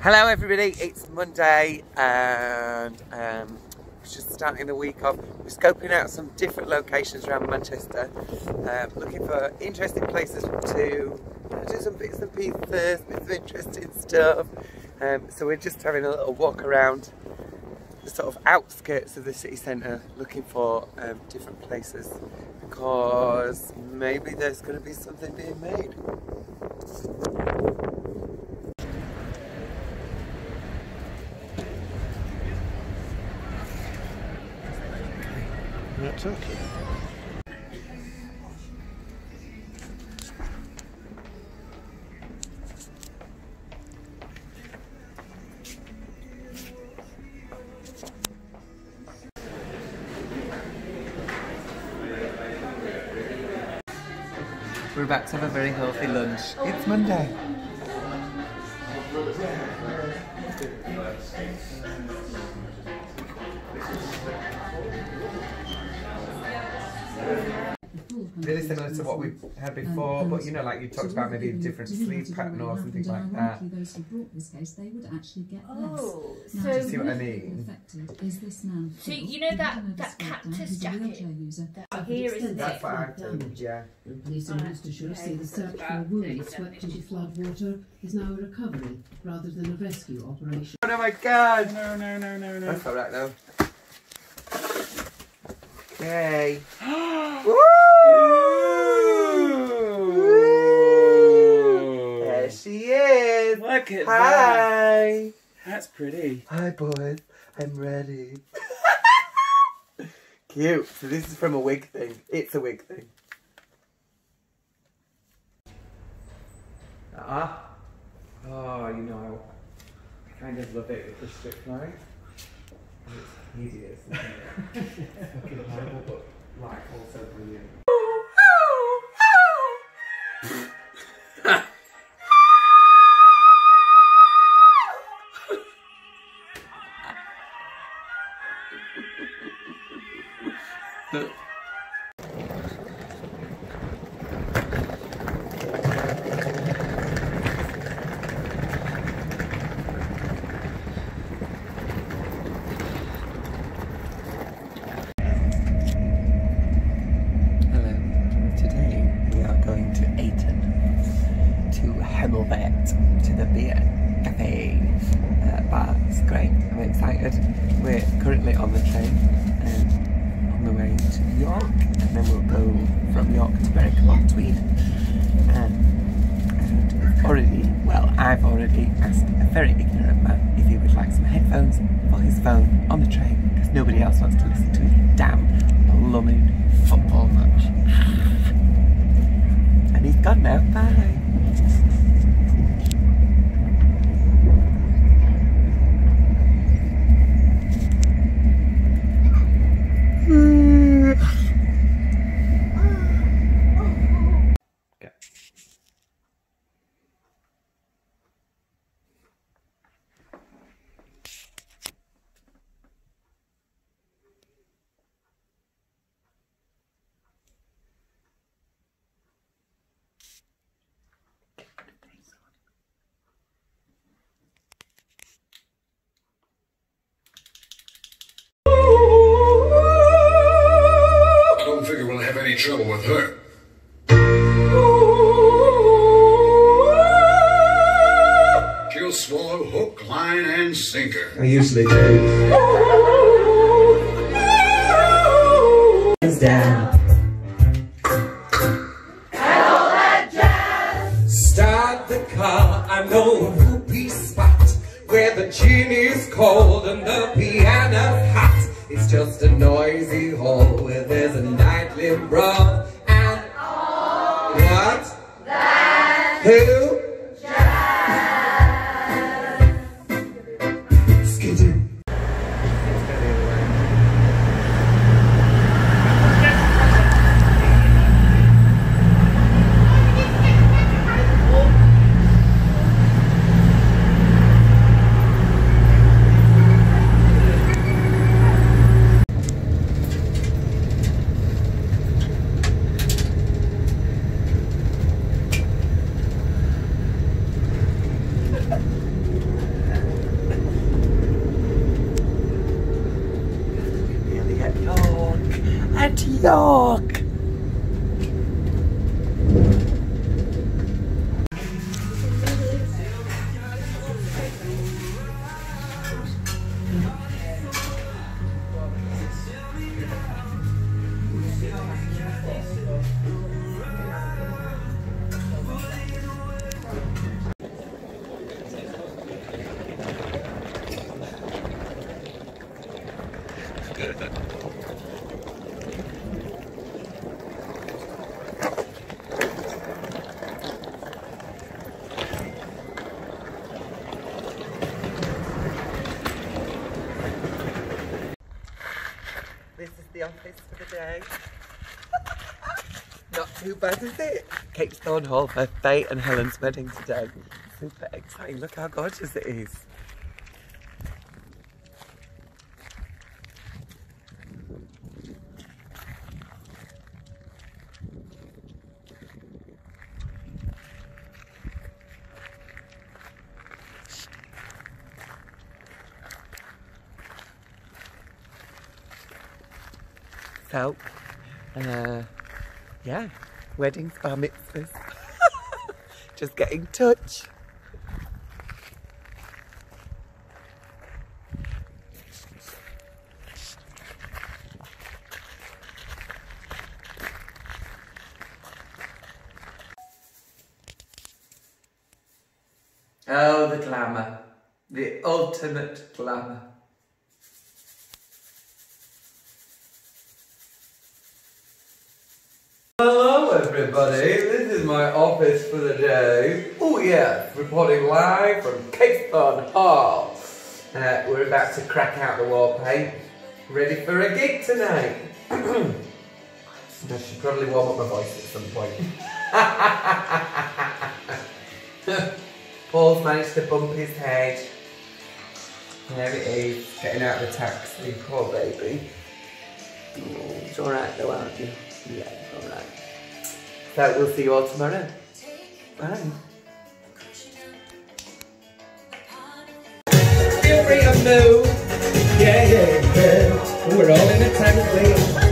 Hello everybody, it's Monday and just starting the week off. We're scoping out some different locations around Manchester, looking for interesting places to do some bits and pieces, bits of interesting stuff. So we're just having a little walk around the sort of outskirts of the city centre looking for different places because maybe there's going to be something being made. We're not talking. We're about to have a very healthy lunch. It's Monday. Really similar to what we've had before, but you know, like you talked about maybe a different sleep pattern or something like that. Those who brought this case, they would actually get less. So do you see what I mean? Is this man so you know that cactus jacket here, isn't That's it? what I think, yeah. Police in Worcestershire say the search for a woman swept into flood water is now a recovery rather than a rescue operation. Oh my god! No. That's alright though. Okay. There she is! Look at Hi! That's pretty. Hi boys, I'm ready. Cute. So this is from a wig thing. It's a wig thing. Oh, you know, I kind of love it with the strip line. It's hideous, isn't it? Fucking horrible, but like also brilliant. To the beer cafe bar. It's great. I'm excited. We're currently on the train on the way to York, and then we'll go from York to Berwick-upon-Tweed. I've already asked a very ignorant man if he would like some headphones for his phone on the train because nobody else wants to listen to his damn blooming football match. And he's gone now. Bye. Trouble with her. She'll swallow hook, line, and sinker. I usually do. Down. And all that jazz. Start the car. I know a whoopee spot where the gin is cold and the piano's hot. It's just a noisy hall where there's a nightly brawl and what? That who? Jazz. Skidoo. Look! This is the office for the day. Not too bad, is it? Capesthorne Hall for Faye and Helen's wedding today. Super exciting. Look how gorgeous it is. So, yeah, weddings, bar mitzvahs, just get in touch. Oh, the glamour, the ultimate glamour. Hello everybody, this is my office for the day. Oh yeah, reporting live from Capesthorne Hall. We're about to crack out the wall paint, ready for a gig tonight. I should probably warm up my voice at some point. Paul's managed to bump his head. There it is, getting out of the taxi, poor baby. Oh, it's alright though, aren't you? Yeah, alright. So we'll see you all tomorrow. Bye. Feel free to move. Yeah, yeah, yeah. We're all in a taxi.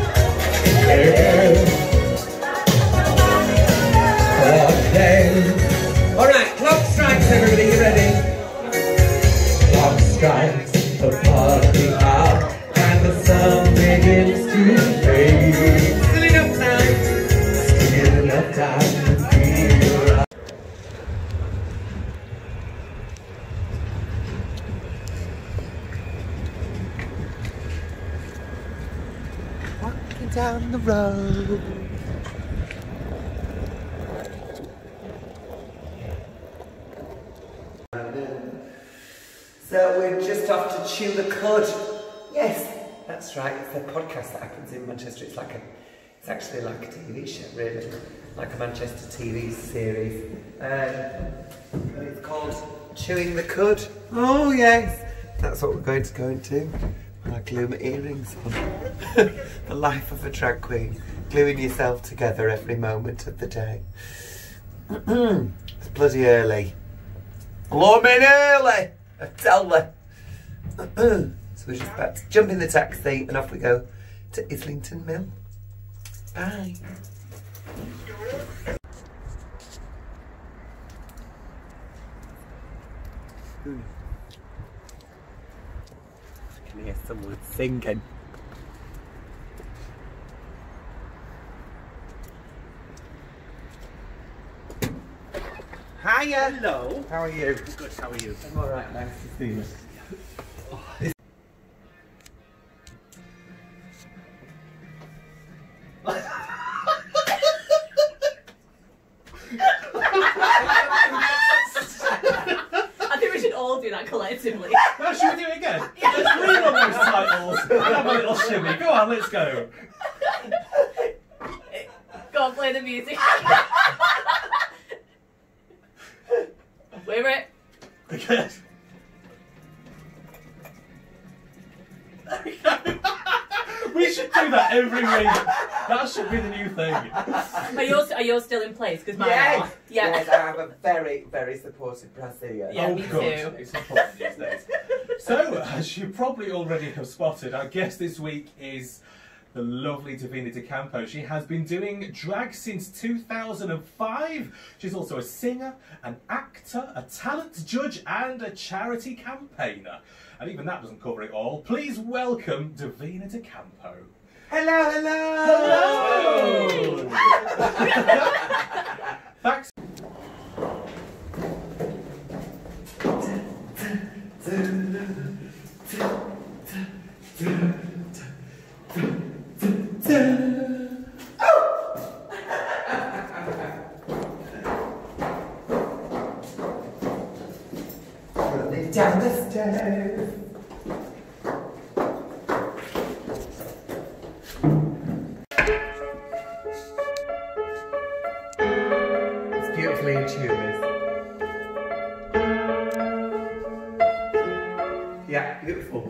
Yeah. Okay. Alright, clock strikes, everybody, you ready? Clock strikes, the party out, and the sun begins to fade. Still enough time. Still enough time to feel right. Walking down the road. So we're just off to chew the cud. Yes, that's right. It's a podcast that happens in Manchester. It's actually like a TV show, really, like a Manchester TV series. And it's called Chewing the Cud. Oh yes, that's what we're going to go into. My glue earrings on. The life of a drag queen, gluing yourself together every moment of the day. It's bloody early. Blooming early, I tell you. So we're just about to jump in the taxi and off we go to Islington Mill. Bye. I can hear someone singing. Hiya! Hello. How are you? Good, how are you? I'm alright, nice to see you. I think we should all do that collectively. No, should we do it again? Yeah. Let's read on those titles and have a little shimmy. Go on, let's go. Go on, play the music. Wait, wait. Okay. We should do that every week. That should be the new thing. Are yours still in place? Because mine Yes. are. Yeah. Yes, I have a very, very supportive Brasilia. Yeah, oh, me good. too. It's important these days. So, as you probably already have spotted, our guest this week is the lovely Davina De Campo. She has been doing drag since 2005. She's also a singer, an actor, a talent judge and a charity campaigner. And even that doesn't cover it all. Please welcome Davina De Campo. Hello, hello! Hello! Thanks. Running down the stairs. It's beautifully in tune, this. Yeah, beautiful.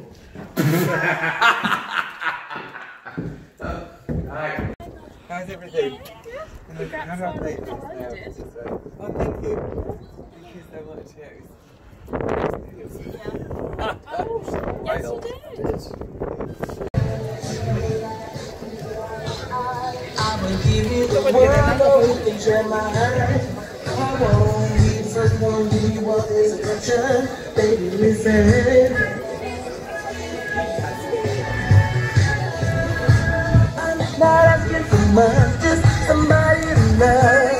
Right. How's everything? How do I play this now? Oh, thank you. Thank you so much. Yes, you did. I will give you the world of things in my hand. I won't be the first one to give you all this attention. Baby, listen. I'm not asking for much, just somebody to love.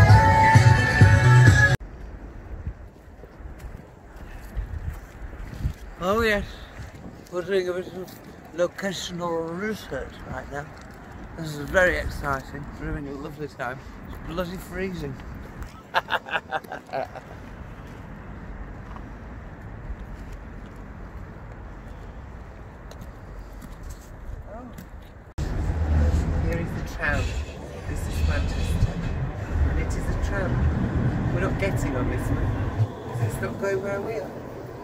Oh yes, we're doing a bit of locational research right now. This is very exciting. We're having a lovely time. It's bloody freezing. Here is the tram. This is Manchester. And it is a tram. We're not getting on this one. It's not going where we are.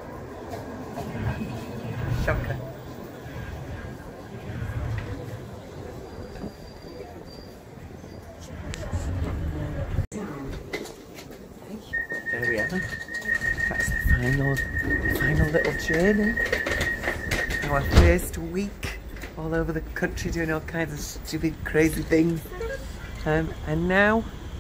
Shocker. There we are. That's the final little journey. Our first week all over the country doing all kinds of stupid, crazy things. And now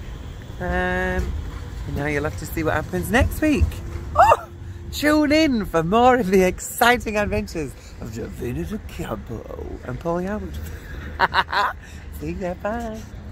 you'll have to see what happens next week. Oh! Tune in for more of the exciting adventures of Davina De Campo and Paul Howard. See you there, bye.